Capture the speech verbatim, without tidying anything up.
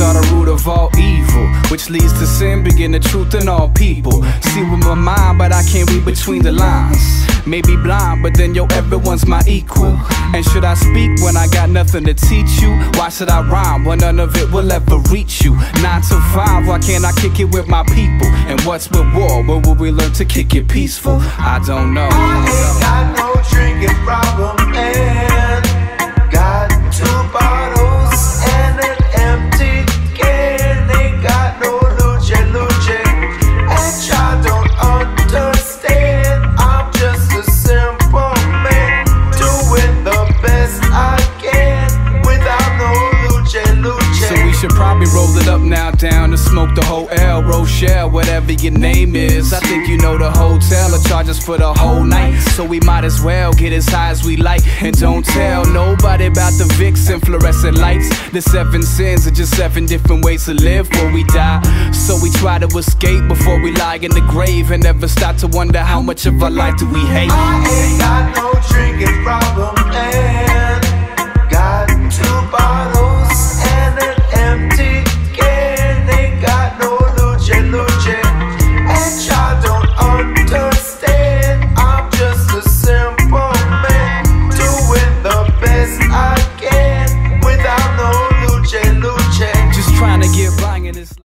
are the root of all evil, which leads to sin, begin the truth in all people. See with my mind, but I can't read between the lines. Maybe blind, but then yo, everyone's my equal. And should I speak when I got nothing to teach you? Why should I rhyme when none of it will ever reach you? Nine to five, why can't I kick it with my people? And what's with war? When will we learn to kick it peaceful? I don't know. I ain't got no drinking problem, and got two bottles and an empty can. Ain't got no luce, luce, and y'all don't understand. I'm just a simple man doing the best I can without no luce, luce. So we should probably roll it up now, down to smoke the whole L, Rochelle, whatever your name is. I think you know the hotel will charge us for the whole night, so we might as well get as high as we like. And don't tell nobody about the Vicks and fluorescent lights. The seven sins are just seven different ways to live before we die. So we try to escape before we lie in the grave, and never stop to wonder how much of our life do we hate. I ain't got no drinking problem, and